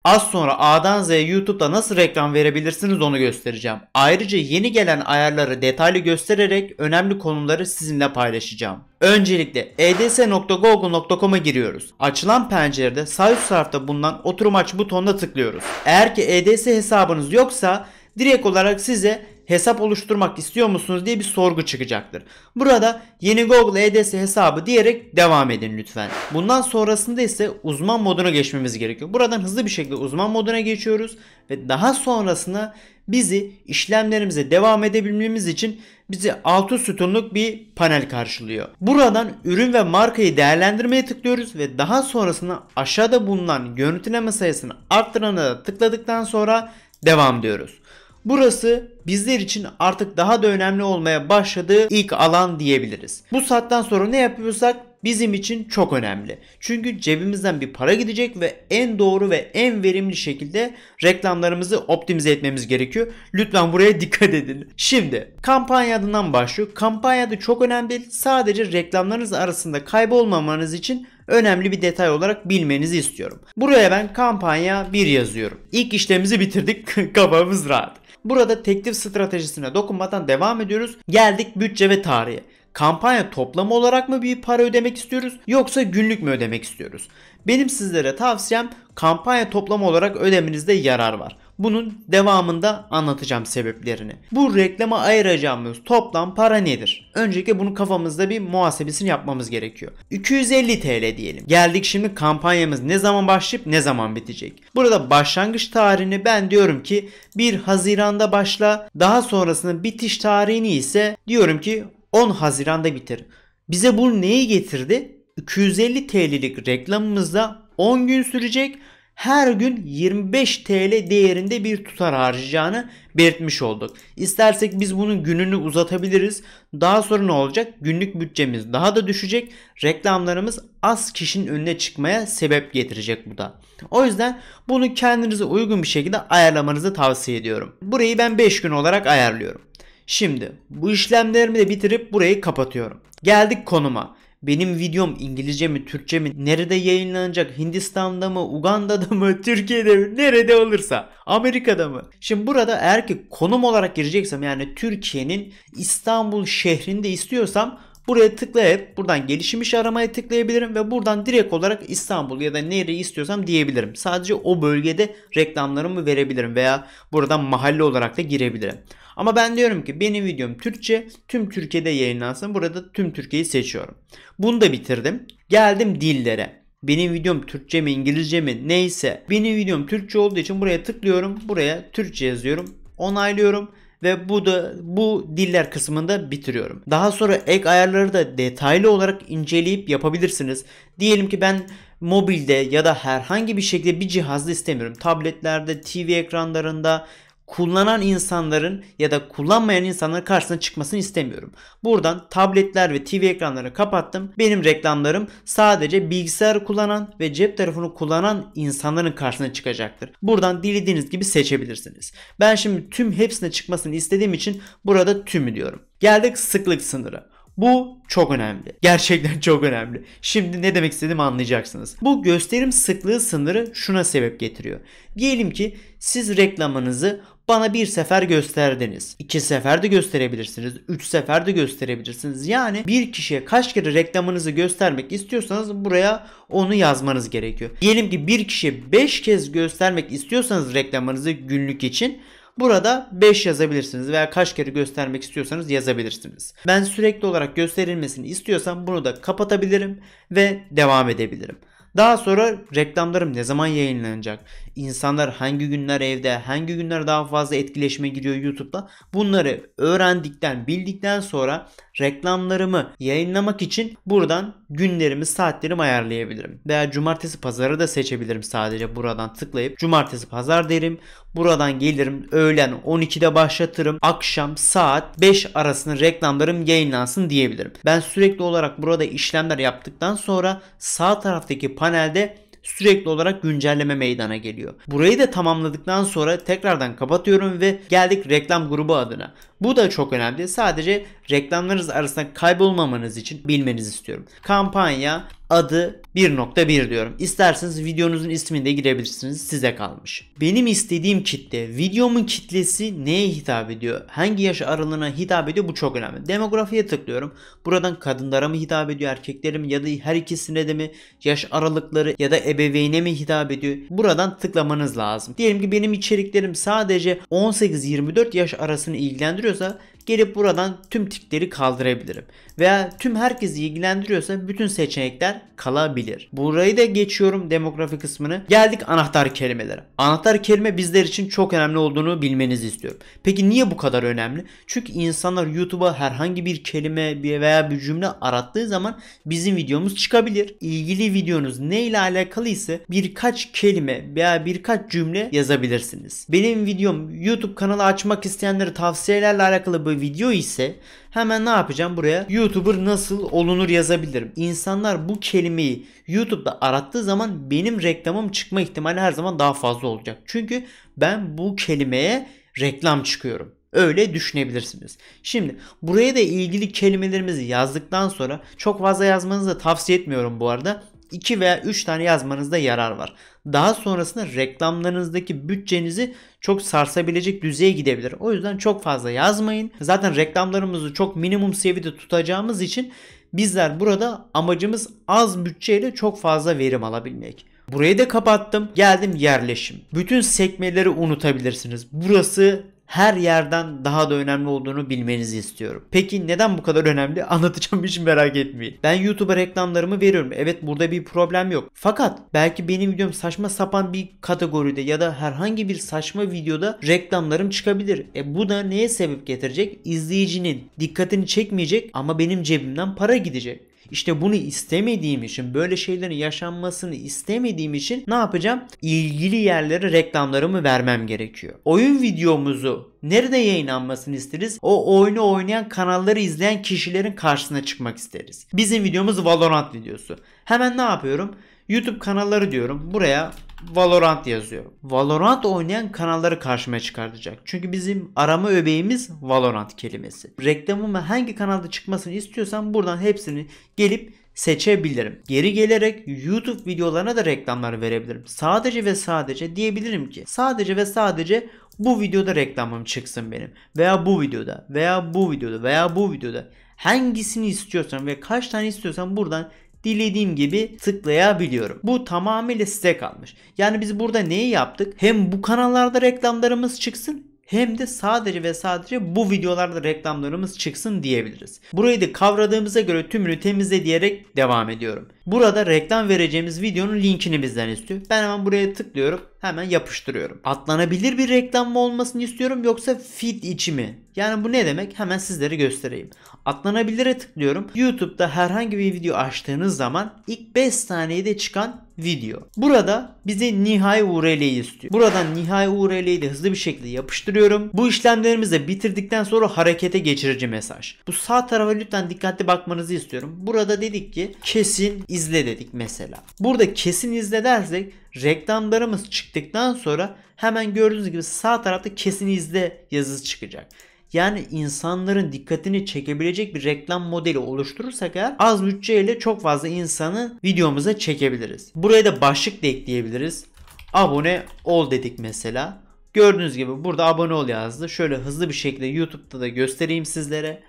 Az sonra A'dan Z'ye YouTube'da nasıl reklam verebilirsiniz onu göstereceğim. Ayrıca yeni gelen ayarları detaylı göstererek önemli konuları sizinle paylaşacağım. Öncelikle eds.google.com'a giriyoruz. Açılan pencerede sağ üst tarafta bulunan oturum aç butonuna tıklıyoruz. Eğer ki EDS hesabınız yoksa direkt olarak size hesap oluşturmak istiyor musunuz diye bir sorgu çıkacaktır. Burada yeni Google EDS hesabı diyerek devam edin lütfen. Bundan sonrasında ise uzman moduna geçmemiz gerekiyor. Buradan hızlı bir şekilde uzman moduna geçiyoruz ve daha sonrasında bizi işlemlerimize devam edebilmemiz için bizi 6 sütunluk bir panel karşılıyor. Buradan ürün ve markayı değerlendirmeye tıklıyoruz ve daha sonrasında aşağıda bulunan görüntüleme sayısını arttırana da tıkladıktan sonra devam diyoruz. Burası bizler için artık daha da önemli olmaya başladığı ilk alan diyebiliriz. Bu saatten sonra ne yapıyorsak bizim için çok önemli. Çünkü cebimizden bir para gidecek ve en doğru ve en verimli şekilde reklamlarımızı optimize etmemiz gerekiyor. Lütfen buraya dikkat edin. Şimdi kampanya adından başlıyor. Kampanya da çok önemli değil. Sadece reklamlarınız arasında kaybolmamanız için önemli bir detay olarak bilmenizi istiyorum. Buraya ben kampanya 1 yazıyorum. İlk işlemimizi bitirdik. Kafamız rahat. Burada teklif stratejisine dokunmadan devam ediyoruz. Geldik bütçe ve tarihe. Kampanya toplamı olarak mı bir para ödemek istiyoruz yoksa günlük mü ödemek istiyoruz? Benim sizlere tavsiyem kampanya toplamı olarak ödemenizde yarar var. Bunun devamında anlatacağım sebeplerini. Bu reklama ayıracağımız toplam para nedir? Öncelikle bunu kafamızda bir muhasebesini yapmamız gerekiyor. 250 TL diyelim. Geldik şimdi kampanyamız ne zaman başlayıp ne zaman bitecek? Burada başlangıç tarihini ben diyorum ki 1 Haziran'da başla. Daha sonrasında bitiş tarihini ise diyorum ki 10 Haziran'da bitir. Bize bu neyi getirdi? 250 TL'lik reklamımızda 10 gün sürecek. Her gün 25 TL değerinde bir tutar harcayacağını belirtmiş olduk. İstersek biz bunun gününü uzatabiliriz. Daha sonra ne olacak? Günlük bütçemiz daha da düşecek. Reklamlarımız az kişinin önüne çıkmaya sebep getirecek bu da. O yüzden bunu kendinize uygun bir şekilde ayarlamanızı tavsiye ediyorum. Burayı ben 5 gün olarak ayarlıyorum. Şimdi bu işlemlerimi de bitirip burayı kapatıyorum. Geldik konuma. Benim videom İngilizce mi, Türkçe mi, nerede yayınlanacak, Hindistan'da mı, Uganda'da mı, Türkiye'de mi, nerede olursa, Amerika'da mı? Şimdi burada eğer ki konum olarak gireceksem, yani Türkiye'nin İstanbul şehrinde istiyorsam buraya tıklayıp buradan gelişim işi aramaya tıklayabilirim ve buradan direkt olarak İstanbul ya da nereyi istiyorsam diyebilirim. Sadece o bölgede reklamlarımı verebilirim veya buradan mahalle olarak da girebilirim. Ama ben diyorum ki benim videom Türkçe, tüm Türkiye'de yayınlansın. Burada tüm Türkiye'yi seçiyorum. Bunu da bitirdim. Geldim dillere. Benim videom Türkçe mi, İngilizce mi neyse. Benim videom Türkçe olduğu için buraya tıklıyorum. Buraya Türkçe yazıyorum. Onaylıyorum. Ve bu diller kısmında bitiriyorum. Daha sonra ek ayarları da detaylı olarak inceleyip yapabilirsiniz. Diyelim ki ben mobilde ya da herhangi bir şekilde bir cihazda istemiyorum. Tabletlerde, TV ekranlarında kullanan insanların ya da kullanmayan insanların karşısına çıkmasını istemiyorum. Buradan tabletler ve TV ekranlarını kapattım. Benim reklamlarım sadece bilgisayar kullanan ve cep telefonu kullanan insanların karşısına çıkacaktır. Buradan dilediğiniz gibi seçebilirsiniz. Ben şimdi tüm hepsine çıkmasını istediğim için burada tümü diyorum. Geldik sıklık sınırı. Bu çok önemli. Gerçekten çok önemli. Şimdi ne demek istediğimi anlayacaksınız. Bu gösterim sıklığı sınırı şuna sebep getiriyor. Diyelim ki siz reklamınızı bana bir sefer gösterdiniz. 2 sefer de gösterebilirsiniz. 3 sefer de gösterebilirsiniz. Yani bir kişiye kaç kere reklamınızı göstermek istiyorsanız buraya onu yazmanız gerekiyor. Diyelim ki bir kişiye 5 kez göstermek istiyorsanız reklamınızı günlük için burada 5 yazabilirsiniz veya kaç kere göstermek istiyorsanız yazabilirsiniz. Ben sürekli olarak gösterilmesini istiyorsam bunu da kapatabilirim ve devam edebilirim. Daha sonra reklamlarım ne zaman yayınlanacak? İnsanlar hangi günler evde, hangi günler daha fazla etkileşime giriyor YouTube'da? Bunları öğrendikten, bildikten sonra reklamlarımı yayınlamak için buradan günlerimi, saatlerimi ayarlayabilirim. Veya cumartesi pazarı da seçebilirim sadece buradan tıklayıp. Cumartesi pazar derim. Buradan gelirim öğlen 12'de başlatırım. Akşam saat 5 arasında reklamlarım yayınlansın diyebilirim. Ben sürekli olarak burada işlemler yaptıktan sonra sağ taraftaki panelde sürekli olarak güncelleme meydana geliyor. Burayı da tamamladıktan sonra tekrardan kapatıyorum ve geldik reklam grubu adına. Bu da çok önemli. Sadece reklamlarınız arasında kaybolmamanız için bilmenizi istiyorum. Kampanya Adı 1.1 diyorum. İsterseniz videonuzun ismini de girebilirsiniz. Size kalmış. Benim istediğim kitle, videomun kitlesi neye hitap ediyor? Hangi yaş aralığına hitap ediyor? Bu çok önemli. Demografiye tıklıyorum. Buradan kadınlara mı hitap ediyor, erkeklere mi ya da her ikisine de mi, yaş aralıkları ya da ebeveyne mi hitap ediyor? Buradan tıklamanız lazım. Diyelim ki benim içeriklerim sadece 18-24 yaş arasını ilgilendiriyorsa gelip buradan tüm tikleri kaldırabilirim. Veya tüm herkesi ilgilendiriyorsa bütün seçenekler kalabilir. Burayı da geçiyorum, demografi kısmını. Geldik anahtar kelimelere. Anahtar kelime bizler için çok önemli olduğunu bilmenizi istiyorum. Peki niye bu kadar önemli? Çünkü insanlar YouTube'a herhangi bir kelime veya bir cümle arattığı zaman bizim videomuz çıkabilir. İlgili videonuz ne ile alakalı ise birkaç kelime veya birkaç cümle yazabilirsiniz. Benim videom YouTube kanalı açmak isteyenlere tavsiyelerle alakalı bir video ise hemen ne yapacağım, buraya YouTuber nasıl olunur yazabilirim. İnsanlar bu kelimeyi YouTube'da arattığı zaman benim reklamım çıkma ihtimali her zaman daha fazla olacak. Çünkü ben bu kelimeye reklam çıkıyorum. Öyle düşünebilirsiniz. Şimdi buraya da ilgili kelimelerimizi yazdıktan sonra, çok fazla yazmanızı da tavsiye etmiyorum bu arada. 2 veya 3 tane yazmanızda yarar var. Daha sonrasında reklamlarınızdaki bütçenizi çok sarsabilecek düzeye gidebilir. O yüzden çok fazla yazmayın. Zaten reklamlarımızı çok minimum seviyede tutacağımız için bizler burada amacımız az bütçeyle çok fazla verim alabilmek. Burayı da kapattım. Geldim yerleşim. Bütün sekmeleri unutabilirsiniz. Burası her yerden daha da önemli olduğunu bilmenizi istiyorum. Peki neden bu kadar önemli? Anlatacağım, hiç merak etmeyin. Ben YouTube'a reklamlarımı veriyorum. Evet, burada bir problem yok. Fakat belki benim videom saçma sapan bir kategoride ya da herhangi bir saçma videoda reklamlarım çıkabilir. Bu da neye sebep getirecek? İzleyicinin dikkatini çekmeyecek ama benim cebimden para gidecek. İşte bunu istemediğim için, böyle şeylerin yaşanmasını istemediğim için ne yapacağım? İlgili yerlere reklamlarımı vermem gerekiyor. Oyun videomuzu nerede yayınlanmasını isteriz? O oyunu oynayan kanalları izleyen kişilerin karşısına çıkmak isteriz. Bizim videomuz Valorant videosu. Hemen ne yapıyorum? YouTube kanalları diyorum. Buraya Valorant yazıyorum. Valorant oynayan kanalları karşıma çıkartacak. Çünkü bizim arama öbeğimiz Valorant kelimesi. Reklamımı hangi kanalda çıkmasını istiyorsam buradan hepsini gelip seçebilirim. Geri gelerek YouTube videolarına da reklamlar verebilirim. Sadece ve sadece diyebilirim ki sadece ve sadece bu videoda reklamım çıksın benim. Veya bu videoda veya bu videoda veya bu videoda. Hangisini istiyorsam ve kaç tane istiyorsam buradan dilediğim gibi tıklayabiliyorum. Bu tamamıyla size kalmış. Yani biz burada neyi yaptık? Hem bu kanallarda reklamlarımız çıksın, hem de sadece ve sadece bu videolarda reklamlarımız çıksın diyebiliriz. Burayı da kavradığımıza göre tümünü temizle diyerek devam ediyorum. Burada reklam vereceğimiz videonun linkini bizden istiyor. Ben hemen buraya tıklıyorum. Hemen yapıştırıyorum. Atlanabilir bir reklam mı olmasını istiyorum, yoksa feed içi mi? Yani bu ne demek? Hemen sizlere göstereyim. Atlanabilir'e tıklıyorum. YouTube'da herhangi bir video açtığınız zaman ilk 5 saniyede çıkan video. Burada bize nihai URL'yi istiyor. Buradan nihai URL'yi de hızlı bir şekilde yapıştırıyorum. Bu işlemlerimizi de bitirdikten sonra harekete geçirici mesaj. Bu sağ tarafa lütfen dikkatli bakmanızı istiyorum. Burada dedik ki kesin izle dedik mesela. Burada kesin izle dersek reklamlarımız çıktıktan sonra hemen gördüğünüz gibi sağ tarafta kesin izle yazısı çıkacak. Yani insanların dikkatini çekebilecek bir reklam modeli oluşturursak eğer az bütçeyle çok fazla insanı videomuza çekebiliriz. Buraya da başlık da ekleyebiliriz. Abone ol dedik mesela. Gördüğünüz gibi burada abone ol yazdı. Şöyle hızlı bir şekilde YouTube'da da göstereyim sizlere.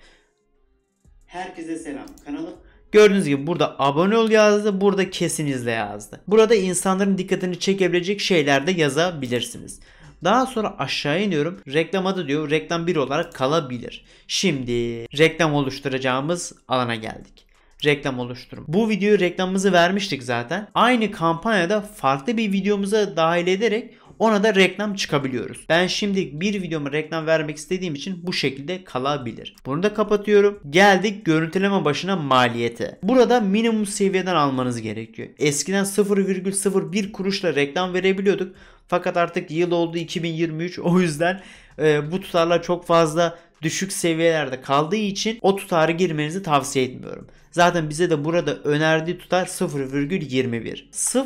Herkese selam. Kanalım. Gördüğünüz gibi burada abone ol yazdı. Burada kesin izle yazdı. Burada insanların dikkatini çekebilecek şeyler de yazabilirsiniz. Daha sonra aşağı iniyorum. Reklam adı diyor. Reklam 1 olarak kalabilir. Şimdi reklam oluşturacağımız alana geldik. Reklam oluşturum. Bu videoyu reklamımızı vermiştik zaten. Aynı kampanyada farklı bir videomuza dahil ederek ona da reklam çıkabiliyoruz. Ben şimdi bir videoma reklam vermek istediğim için bu şekilde kalabilir. Bunu da kapatıyorum. Geldik görüntüleme başına maliyete. Burada minimum seviyeden almanız gerekiyor. Eskiden 0,01 kuruşla reklam verebiliyorduk. Fakat artık yıl oldu 2023. O yüzden bu tutarlar çok fazla düşük seviyelerde kaldığı için o tutarı girmenizi tavsiye etmiyorum. Zaten bize de burada önerdiği tutar 0,21.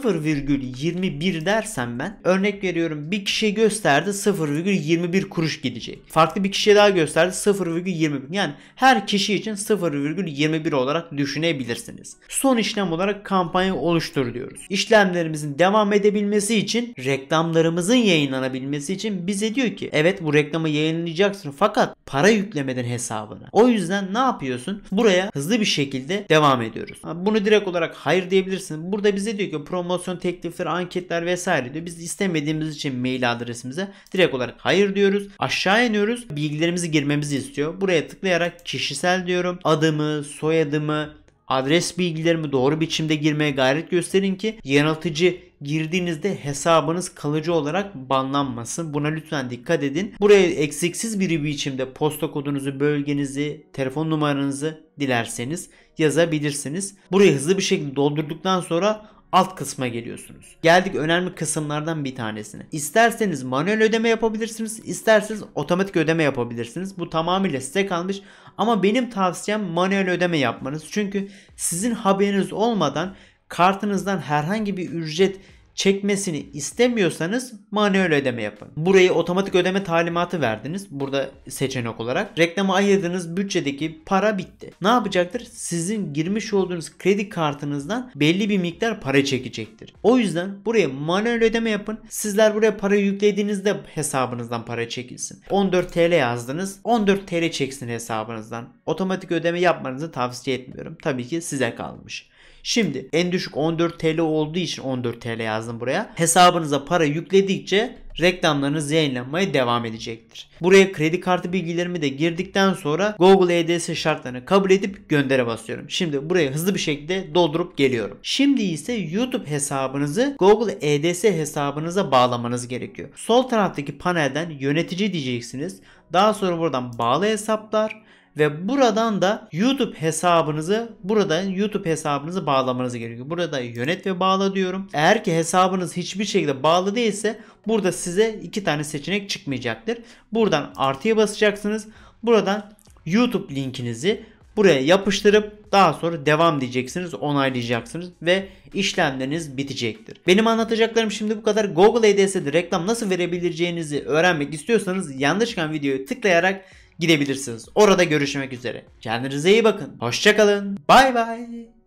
0,21 dersem ben, örnek veriyorum, bir kişiye gösterdi 0,21 kuruş gidecek. Farklı bir kişiye daha gösterdi 0,21. Yani her kişi için 0,21 olarak düşünebilirsiniz. Son işlem olarak kampanya oluştur diyoruz. İşlemlerimizin devam edebilmesi için, reklamlarımızın yayınlanabilmesi için bize diyor ki evet, bu reklamı yayınlayacaksın fakat para yüklemeden hesabına. O yüzden ne yapıyorsun? Buraya hızlı bir şekilde devam ediyoruz. Bunu direkt olarak hayır diyebilirsin. Burada bize diyor ki promosyon teklifleri, anketler vesaire diyor. Biz istemediğimiz için mail adresimize direkt olarak hayır diyoruz. Aşağı iniyoruz. Bilgilerimizi girmemizi istiyor. Buraya tıklayarak kişisel diyorum. Adımı, soyadımı, adres bilgilerimi doğru biçimde girmeye gayret gösterin ki yanıltıcı girdiğinizde hesabınız kalıcı olarak banlanmasın. Buna lütfen dikkat edin. Buraya eksiksiz bir biçimde posta kodunuzu, bölgenizi, telefon numaranızı dilerseniz yazabilirsiniz. Burayı hızlı bir şekilde doldurduktan sonra alt kısma geliyorsunuz. Geldik önemli kısımlardan bir tanesine. İsterseniz manuel ödeme yapabilirsiniz, isterseniz otomatik ödeme yapabilirsiniz. Bu tamamıyla size kalmış. Ama benim tavsiyem manuel ödeme yapmanız. Çünkü sizin haberiniz olmadan kartınızdan herhangi bir ücret çekmesini istemiyorsanız manuel ödeme yapın. Burayı otomatik ödeme talimatı verdiniz. Burada seçenek olarak. Reklama ayırdığınız bütçedeki para bitti. Ne yapacaktır? Sizin girmiş olduğunuz kredi kartınızdan belli bir miktar para çekecektir. O yüzden buraya manuel ödeme yapın. Sizler buraya para yüklediğinizde hesabınızdan para çekilsin. 14 TL yazdınız. 14 TL çeksin hesabınızdan. Otomatik ödeme yapmanızı tavsiye etmiyorum. Tabii ki size kalmış. Şimdi en düşük 14 TL olduğu için 14 TL yazdım buraya. Hesabınıza para yükledikçe reklamlarınız yayınlanmaya devam edecektir. Buraya kredi kartı bilgilerimi de girdikten sonra Google EDS şartlarını kabul edip göndere basıyorum. Şimdi buraya hızlı bir şekilde doldurup geliyorum. Şimdi ise YouTube hesabınızı Google EDS hesabınıza bağlamanız gerekiyor. Sol taraftaki panelden yönetici diyeceksiniz. Daha sonra buradan bağlı hesaplar. Ve buradan da YouTube hesabınızı bağlamanız gerekiyor. Burada yönet ve bağla diyorum. Eğer ki hesabınız hiçbir şekilde bağlı değilse burada size 2 tane seçenek çıkmayacaktır. Buradan artıya basacaksınız. Buradan YouTube linkinizi buraya yapıştırıp daha sonra devam diyeceksiniz, onaylayacaksınız ve işlemleriniz bitecektir. Benim anlatacaklarım şimdi bu kadar. Google ADS'de reklam nasıl verebileceğinizi öğrenmek istiyorsanız yanlış çıkan videoyu tıklayarak gidebilirsiniz. Orada görüşmek üzere. Kendinize iyi bakın. Hoşça kalın. Bay bay.